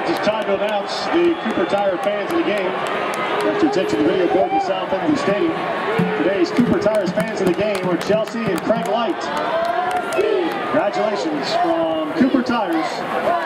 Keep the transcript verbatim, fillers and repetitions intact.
Times, it's time to announce the Cooper Tire fans of the game. After taking the video board to the south end of the stadium, today's Cooper Tires fans of the game are Chelsea and Craig Light. Congratulations from Cooper Tires.